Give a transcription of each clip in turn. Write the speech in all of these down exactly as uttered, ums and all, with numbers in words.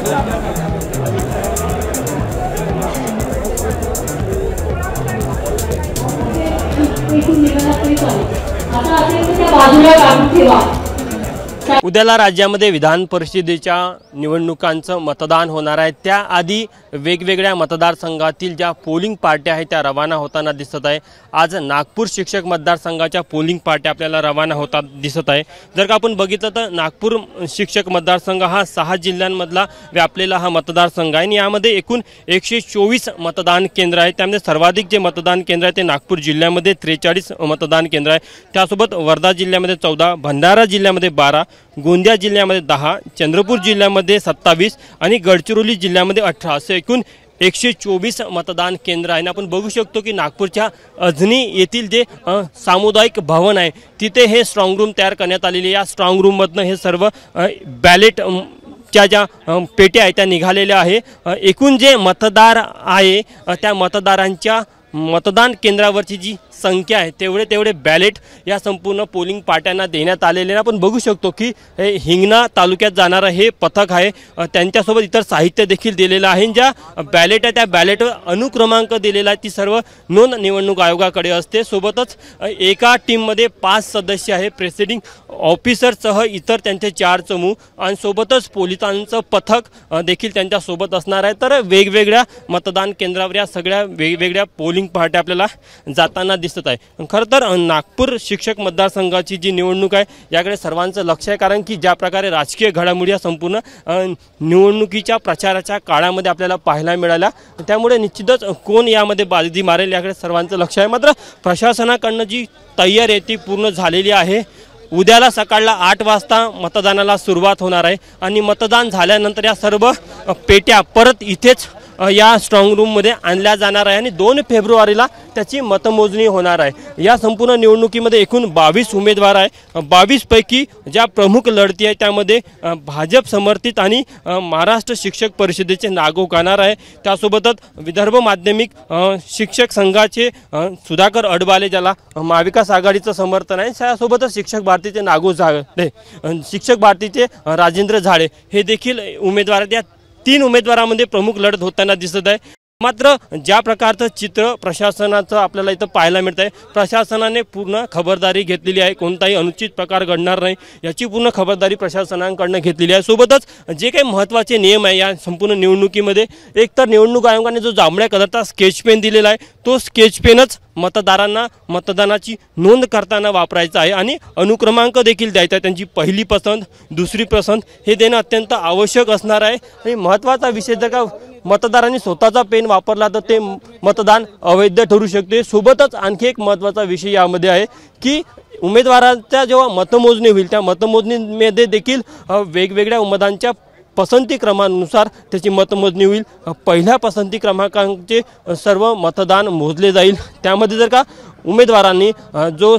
उद्याला राज्यामध्ये विधान परिषदेच्या निवडणुकांचं मतदान होणार आहे। त्याआधी वेगवेगळ्या मतदारसंघातील ज्या पोलिंग पार्ट्या आहेत त्या रवाना होताना दिसत आहे। आज नागपूर शिक्षक मतदारसंघाच्या पोलिंग पार्ट्या आपल्याला रवाना होतात दिसत आहे। जर का आपण बघितलं तर नागपूर शिक्षक मतदारसंघ हा सहा जिल्ह्यांमधला व्यापलेला हा मतदारसंघ आहे आणि यामध्ये एकूण एकशे चोवीस मतदान केंद्र आहेत। त्यामध्ये सर्वाधिक जे मतदान केंद्र आहे ते नागपूर जिल्ह्यामध्ये त्रेचाळीस मतदान केंद्र आहे। त्यासोबत वर्धा जिल्ह्यामध्ये चौदा, भंडारा जिल्ह्यामध्ये बारा, गोंदिया जिल्ह्यामध्ये दहा, चंद्रपूर जिल्ह्यामध्ये सत्तावीस आणि गडचिरोली जिल्ह्यामध्ये अठरा असे एकूण एकशे चोवीस मतदान केंद्र आहे। आपण बघू शकतो की नागपूरच्या अजनी येथील जे सामुदायिक भवन आहे तिथे हे स्ट्रॉंग रूम तयार करण्यात आलेली आहे। या स्ट्रॉंग रूममधनं हे सर्व बॅलेट च्या ज्या पेट्या आहेत त्या निघालेल्या आहे। एकूण जे मतदार आहे त्या मतदारांच्या मतदान केंद्रावरची जी संख्या आहे तेवढे तेवढे बॅलेट या संपूर्ण पोलिंग पार्ट्यांना देण्यात आलेले आहे। आपण बघू शकतो की हिंगणा तालुक्यात जाणारं हे पथक आहे, त्यांच्यासोबत इतर साहित्य देखील दिलेलं आहे। ज्या बॅलेट आहे त्या बॅलेटवर अनुक्रमांक दिलेला आहे ती सर्व नोंद निवडणूक आयोगाकडे असते। सोबतच एका टीममध्ये पाच सदस्य आहे, प्रेसिडिंग ऑफिसरसह इतर त्यांचे चार चमू आणि सोबतच पोलिसांचं पथक देखील त्यांच्यासोबत असणार आहे। तर वेगवेगळ्या मतदान केंद्रावर या सगळ्या वेगवेगळ्या पोलिंग पार्ट्या आपल्याला जाताना दिसत आहे। खरं तर नागपूर शिक्षक मतदारसंघाची जी निवडणूक आहे याकडे सर्वांचं लक्ष आहे, कारण की ज्या प्रकारे राजकीय घडामोडी या संपूर्ण निवडणुकीच्या प्रचाराच्या काळामध्ये आपल्याला पाहायला मिळाल्या, त्यामुळे निश्चितच कोण यामध्ये बाजी मारेल याकडे सर्वांचं लक्ष आहे। मात्र प्रशासनाकडनं जी तयारी आहे ती पूर्ण झालेली आहे। उद्याला सकाळला आठ वाजता मतदानाला सुरुवात होणार आहे आणि मतदान झाल्यानंतर या सर्व पेट्या परत इथेच या स्ट्रॉंग रूममध्ये आणल्या जाणार आहे आणि दोन फेब्रुवारीला त्याची मतमोजणी होणार आहे। या संपूर्ण निवडणुकीमध्ये एकूण बावीस उमेदवार आहे। बावीस पैकी ज्या प्रमुख लढती आहे त्यामध्ये भाजप समर्थित आणि महाराष्ट्र शिक्षक परिषदेचे नागो गाणार आहे। त्यासोबतच विदर्भ माध्यमिक शिक्षक संघाचे सुधाकर अडबाले ज्याला महाविकास आघाडीचं समर्थन आहे, त्यासोबतच शिक्षक भारतीचे नागो झाडे, शिक्षक भारतीचे राजेंद्र झाडे हे देखील उमेदवार आहेत। या तीन उमेदवारांमध्ये प्रमुख लढत होताना दिसत आहे। मात्र ज्या प्रकारचं चित्र प्रशासनाचं आपल्याला इथं पाहायला मिळत आहे, प्रशासनाने पूर्ण खबरदारी घेतलेली आहे, कोणताही अनुचित प्रकार घडणार नाही याची पूर्ण खबरदारी प्रशासनाकडून घेतलेली आहे। सोबतच जे काही महत्त्वाचे नियम आहे या संपूर्ण निवडणुकीमध्ये, एक तर निवडणूक आयोगाने जो जांभळ्या कलरचा स्केच पेन दिलेला आहे तो स्केच पेनच मतदारांना मतदानाची नोंद करताना वापरायचा आहे आणि अनुक्रमांक देखील द्यायचा आहे। त्यांची पहिली पसंत, दुसरी पसंत हे देणं अत्यंत आवश्यक असणार आहे। आणि महत्त्वाचा विषय जर का मतदारांनी स्वतःचा पेन वापरला तर ते मतदान अवैध ठरू शकते। सोबतच आणखी एक महत्त्वाचा विषय यामध्ये आहे की उमेदवारांच्या जेव्हा मतमोजणी होईल त्या मतमोजणीमध्ये देखील वेगवेगळ्या उमेदवारांच्या पसंती क्रमानुसार त्याची मतमोजणी होईल। पहिल्या पसंती क्रमांकाचे सर्व मतदान मोजले जाईल। त्यामध्ये जर का उमेदवारांनी जो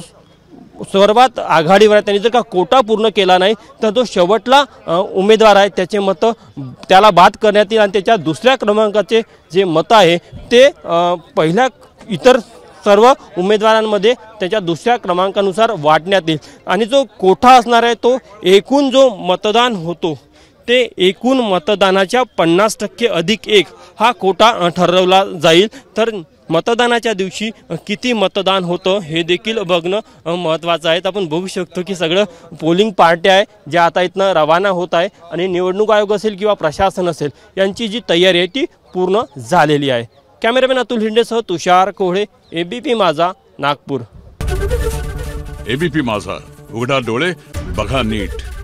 सर्वात आघाडीवर आहे त्यांनी जर का कोटा पूर्ण केला नाही तर तो शेवटला उमेदवार आहे त्याचे मत त्याला बाद करण्यात येईल आणि त्याच्या दुसऱ्या क्रमांकाचे जे मत आहे ते पहिल्या इतर सर्व उमेदवारांमध्ये त्याच्या दुसऱ्या क्रमांकानुसार वाटण्यात येईल आणि जो कोटा असणार आहे तो एकूण जो मतदान होतो ते एकूण मतदानाच्या पन्नास टक्के अधिक एक हा कोटा ठरवला जाईल। तर मतदानाच्या दिवशी किती मतदान होतं हे देखील बघणं महत्त्वाचं आहे। आपण बघू शकतो की सगळं पोलिंग पार्ट्या आहे ज्या आता इथनं रवाना होत आहे आणि निवडणूक आयोग असेल किंवा प्रशासन असेल यांची जी तयारी आहे ती पूर्ण झालेली आहे। कॅमेरामॅन अतुल हिंडेसह तुषार कोहळे, एबीपी माझा, नागपूर। एबीपी माझा, उघडा डोळे बघा नीट।